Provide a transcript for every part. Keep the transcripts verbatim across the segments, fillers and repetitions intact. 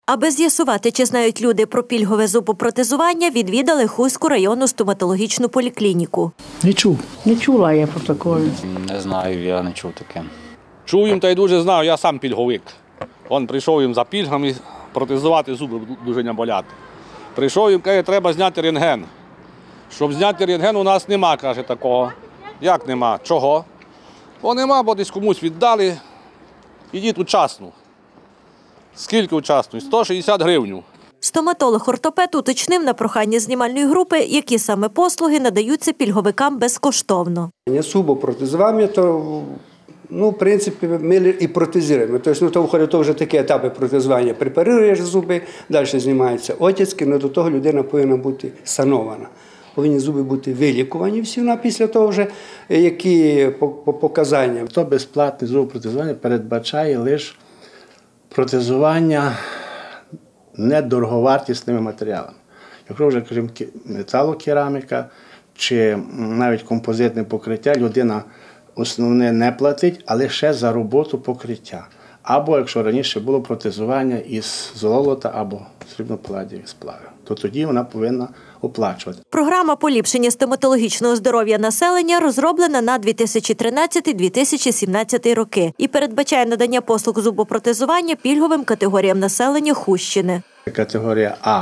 Аби з'ясувати, чи знають люди про пільгове зубопротезування, відвідали Хуську районну стоматологічну поліклініку. Не чув. Не чула я про такого. Не знаю, я не чув таке. Чув їм та й дуже знаю, я сам пільговик. Он прийшов їм за пільгами, протезувати зуби дуже не болять. Прийшов їм, каже, треба зняти рентген. Щоб зняти рентген, у нас нема, каже, такого. Як нема? Чого? Бо нема, бо десь комусь віддали. Ідіть учасну. Скільки учасну? сто шістдесят гривень. Стоматолог-ортопед уточнив на прохання знімальної групи, які саме послуги надаються пільговикам безкоштовно. Зубопротезування, то, ну, в принципі, ми і протезуємо. Тобто, ну, то входить то вже такі етапи протезування. Препаруєш зуби, далі знімаються отяцьки, але до того людина повинна бути санована. Повинні зуби бути вилікувані всі, а після того вже, які по, по показанням. То безплатне зубопротезування передбачає лише протезування недороговартісними матеріалами. Якщо вже, крім металокераміка чи навіть композитне покриття, людина основне не платить, а лише за роботу покриття. Або, якщо раніше було протезування із золота або срібно-палладієвих сплавів, то тоді вона повинна оплачувати. Програма поліпшення стоматологічного здоров'я населення розроблена на дві тисячі тринадцятий - дві тисячі сімнадцятий роки і передбачає надання послуг зубопротезування пільговим категоріям населення Хустщини. Категорія А,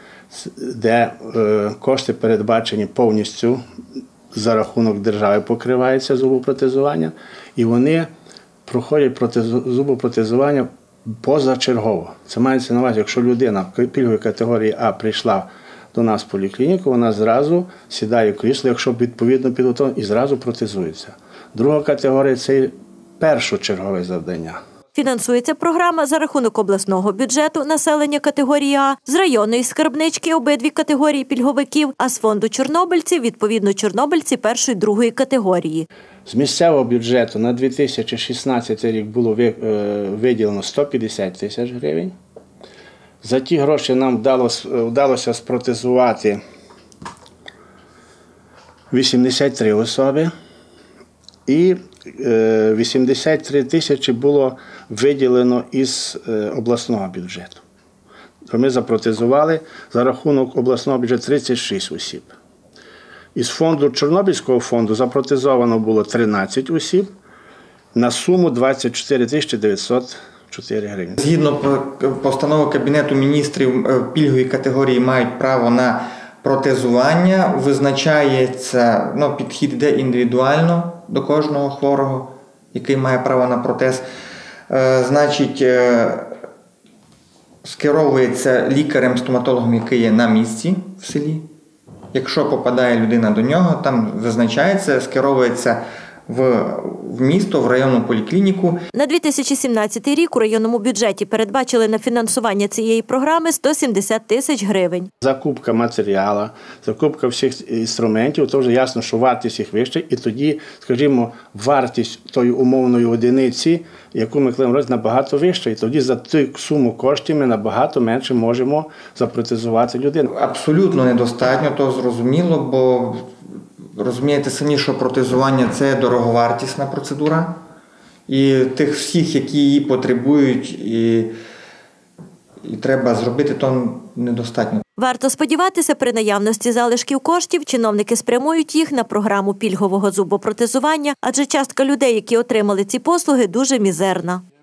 де е, кошти передбачені повністю за рахунок держави покривається зубопротезування, і вони проходять протезу, зубопротезування позачергово. Це мається на увазі, якщо людина пільгової категорії А прийшла до нас в поліклініку, вона зразу сідає в крісло, якщо відповідно підготовлена, і зразу протезується. Друга категорія – це першочергове завдання. Фінансується програма за рахунок обласного бюджету населення категорії А, з районної скарбнички обидві категорії пільговиків, а з фонду чорнобильців, відповідно, чорнобильці першої, другої категорії. З місцевого бюджету на дві тисячі шістнадцятий рік було виділено сто п'ятдесят тисяч гривень. За ті гроші нам вдалося, вдалося спротезувати вісімдесят три особи. І вісімдесят три тисячі було виділено із обласного бюджету. Ми запротезували за рахунок обласного бюджету тридцять шість осіб. Із фонду Чорнобильського фонду запротезовано було тринадцять осіб на суму двадцять чотири тисячі дев'ятсот чотири гривні. Згідно постанови Кабінету міністрів, пільгові категорії мають право на протезування, визначається, ну, підхід йде індивідуально до кожного хворого, який має право на протез. Е, значить, е, скеровується лікарем-стоматологом, який є на місці в селі. Якщо попадає людина до нього, там визначається, скеровується в, в місто, в районну поліклініку. На дві тисячі сімнадцятий рік у районному бюджеті передбачили на фінансування цієї програми сто сімдесят тисяч гривень. Закупка матеріалу, закупка всіх інструментів, то вже ясно, що вартість їх вища, і тоді, скажімо, вартість тої умовної одиниці, яку ми клеїмо, набагато вища, і тоді за ту суму коштів ми набагато менше можемо запротезувати людину. Абсолютно недостатньо, то зрозуміло, бо розумієте самі, що протезування – це дороговартісна процедура. І тих всіх, які її потребують, і, і треба зробити, то недостатньо. Варто сподіватися, при наявності залишків коштів чиновники спрямують їх на програму пільгового зубопротезування, адже частка людей, які отримали ці послуги, дуже мізерна.